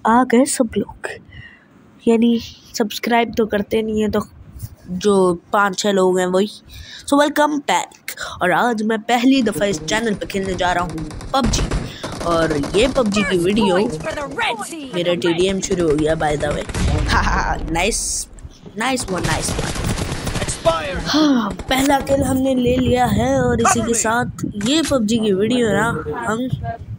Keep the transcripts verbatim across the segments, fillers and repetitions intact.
आ गए सब लोग, यानी सब्सक्राइब तो करते नहीं है, तो जो पाँच छः लोग हैं वही। So welcome back. और आज मैं पहली दफ़ा इस चैनल पे खेलने जा रहा हूँ पबजी। और ये पबजी की वीडियो मेरा टी डी एम शुरू हो गया by the way. Nice nice one nice one. हाँ, पहला किल हमने ले लिया है और इसी के साथ ये पबजी की वीडियो ना, हम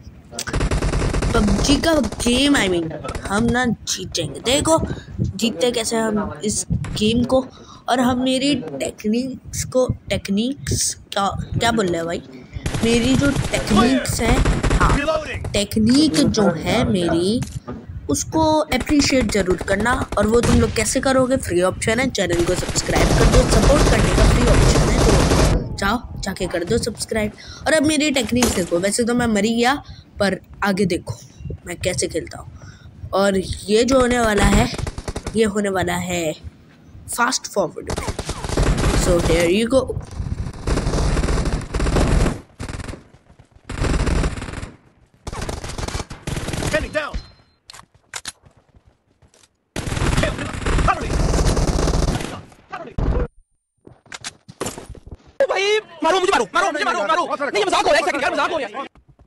पबजी का गेम आई मीन हम ना जीतेंगे। देखो जीतते कैसे हम इस गेम को। और हम मेरी टेक्निक्स को टेक्निक्स क्या क्या बोल रहे हैं भाई, मेरी जो टेक्निक्स हैं, हाँ टेक्निक जो है मेरी, उसको अप्रिशिएट ज़रूर करना। और वो तुम लोग कैसे करोगे, फ्री ऑप्शन है, चैनल को सब्सक्राइब कर दो, सपोर्ट करने का फ्री ऑप्शन है, तो जाओ जाके कर दो सब्सक्राइब। और अब मेरी टेक्निक देखो, वैसे तो मैं मरी गया, पर आगे देखो मैं कैसे खेलता हूँ। और ये जो होने वाला है, ये होने वाला है fast forward. So here you go. भाई मारो मुझे, मारो मारो मुझे, मारो मारो नहीं, ये मजाक हो रहा है, एक सेकंड यार, मजाक हो रहा है।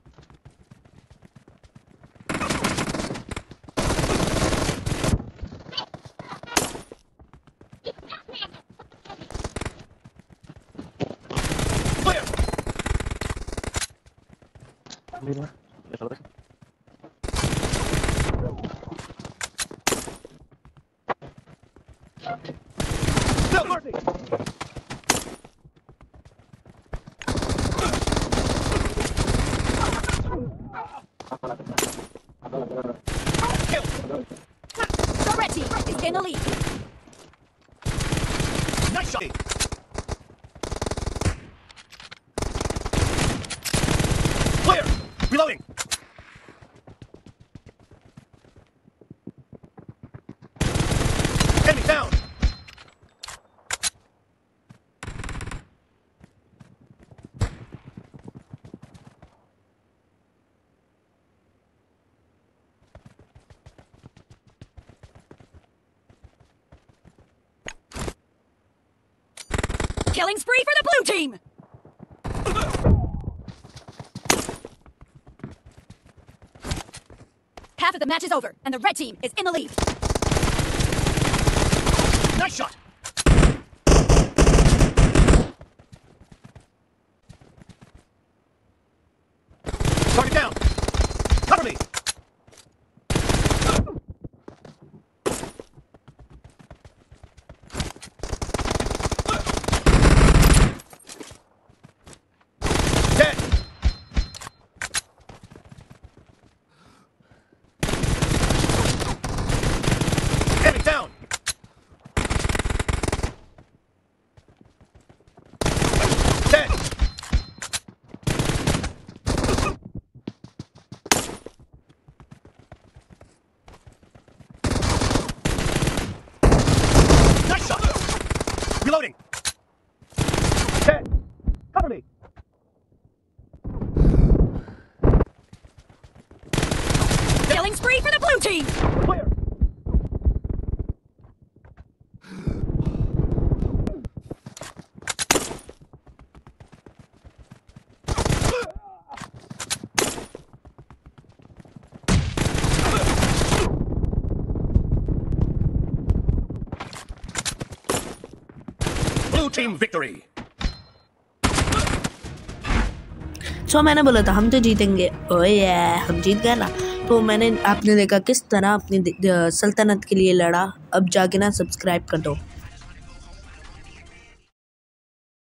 The red team is in the lead. Nice shot. Clear. Reloading. Enemy down. Killing spree for the blue team. Half of the match is over, and the red team is in the lead. Nice shot. Target down. Cover me. Dead. Enemy down. Dead. Nice shot. Reloading. Dead. Cover me. Killing spree for the blue team. Clear. Blue team victory. So so, मैंने बोला था हम तो जीतेंगे, ओए ये हम जीत गए ना। तो मैंने आपने देखा किस तरह अपनी सल्तनत के लिए लड़ा। अब जाके ना सब्सक्राइब कर दो।